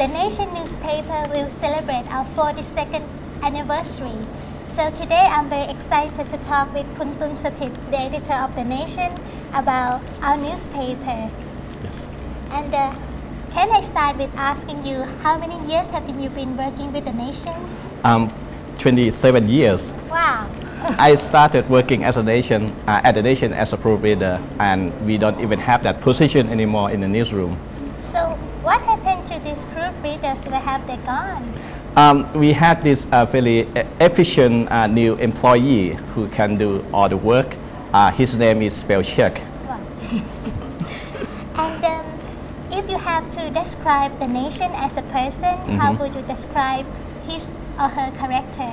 The Nation newspaper will celebrate our 42nd anniversary. So today I'm very excited to talk with Khun Thunsathit, the editor of The Nation, about our newspaper. Yes. And can I start with asking you, how many years have you been working with The Nation? 27 years. Wow. I started working as at The Nation as a proofreader, and we don't even have that position anymore in the newsroom. So what happened to these proofreaders? Where have they gone? We had this very efficient new employee who can do all the work. His name is Spellcheck. Wow. And if you have to describe The Nation as a person, how would you describe his or her character?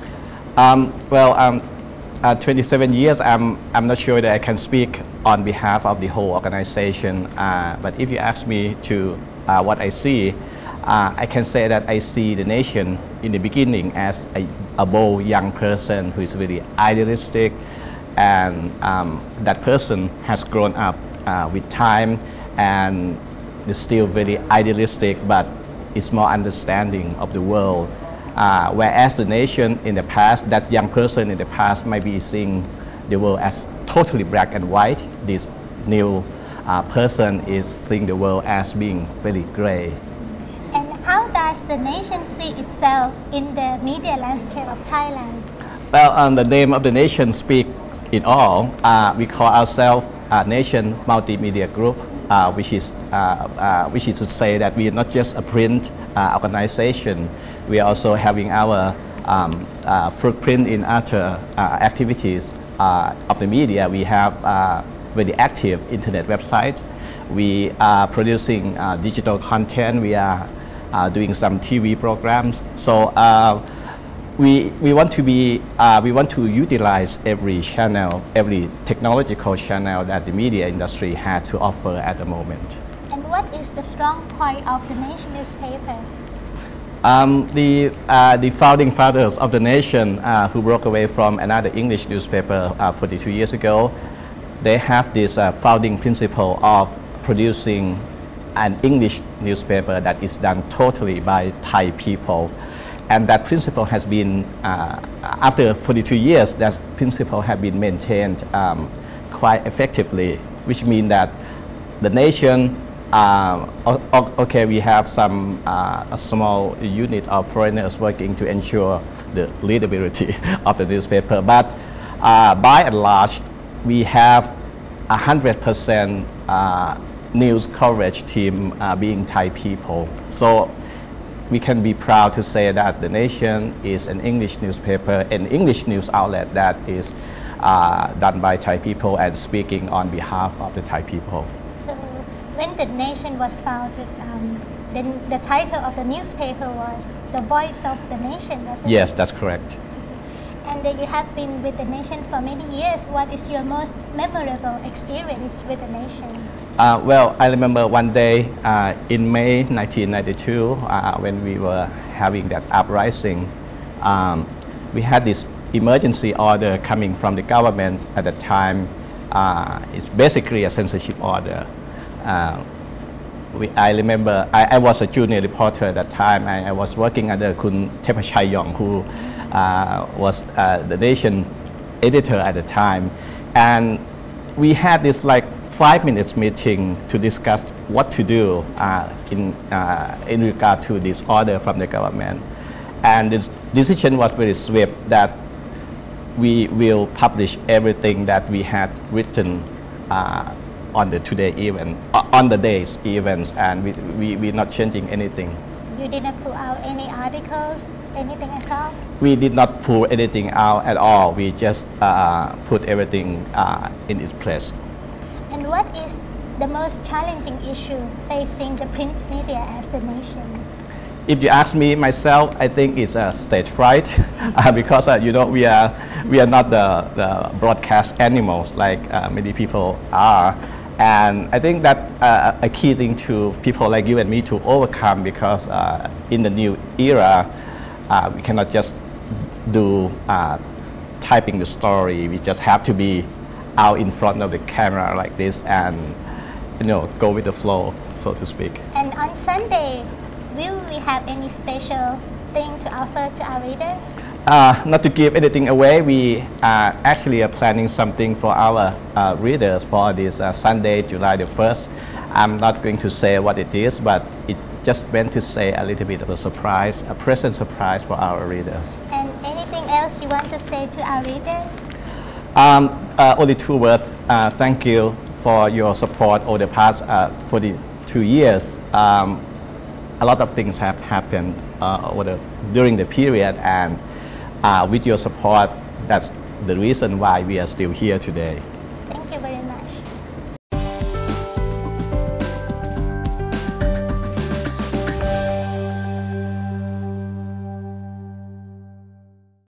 27 years, I'm not sure that I can speak on behalf of the whole organization. But if you ask me to what I see, I can say that I see The Nation in the beginning as a bold young person who is really idealistic, and that person has grown up with time and is still very idealistic, but is more understanding of the world. Whereas The Nation in the past, that young person in the past might be seeing the world as totally black and white. This new person is seeing the world as being very gray. And how does The Nation see itself in the media landscape of Thailand? Well, the name of The Nation speaks it all. We call ourselves Nation Multimedia Group, which is to say that we are not just a print organization. We are also having our footprint in other activities of the media. We have very active internet website. We are producing digital content. We are doing some TV programs. So we want to utilize every channel, every technological channel that the media industry has to offer at the moment. And what is the strong point of The Nation newspaper? The founding fathers of The Nation, who broke away from another English newspaper 42 years ago, they have this founding principle of producing an English newspaper that is done totally by Thai people. And that principle has been, after 42 years, that principle has been maintained quite effectively, which means that The Nation, okay, we have some a small unit of foreigners working to ensure the readability of the newspaper, but by and large, we have 100% news coverage team being Thai people. So we can be proud to say that The Nation is an English newspaper, an English news outlet that is done by Thai people and speaking on behalf of the Thai people. So when The Nation was founded, the title of the newspaper was The Voice of the Nation, wasn't it? Yes, that's correct. And you have been with The Nation for many years. What is your most memorable experience with The Nation? Well, I remember one day in May 1992, when we were having that uprising, we had this emergency order coming from the government at the time. It's basically a censorship order. I remember I was a junior reporter at that time. I was working under Khun Thepachai, who was The Nation editor at the time. And we had this like 5 minutes meeting to discuss what to do in regard to this order from the government. And the decision was very swift that we will publish everything that we had written on the day's events, and we're not changing anything. You didn't pull out any articles, anything at all? We did not pull anything out at all. We just put everything in its place. And what is the most challenging issue facing the print media as The Nation? If you ask me myself, I think it's stage fright because you know we are not the broadcast animals like many people are, and I think that a key thing to people like you and me to overcome, because in the new era we cannot just do typing the story. We just have to be out in front of the camera like this and go with the flow, so to speak. And on Sunday, will we have any special thing to offer to our readers? Not to give anything away, we actually are planning something for our readers for this Sunday, July the 1st. I'm not going to say what it is, but it just meant to say a little bit of a surprise, a present surprise for our readers. And anything else you want to say to our readers? Only two words. Thank you for your support over the past 42 years. A lot of things have happened during the period, and with your support, that's the reason why we are still here today.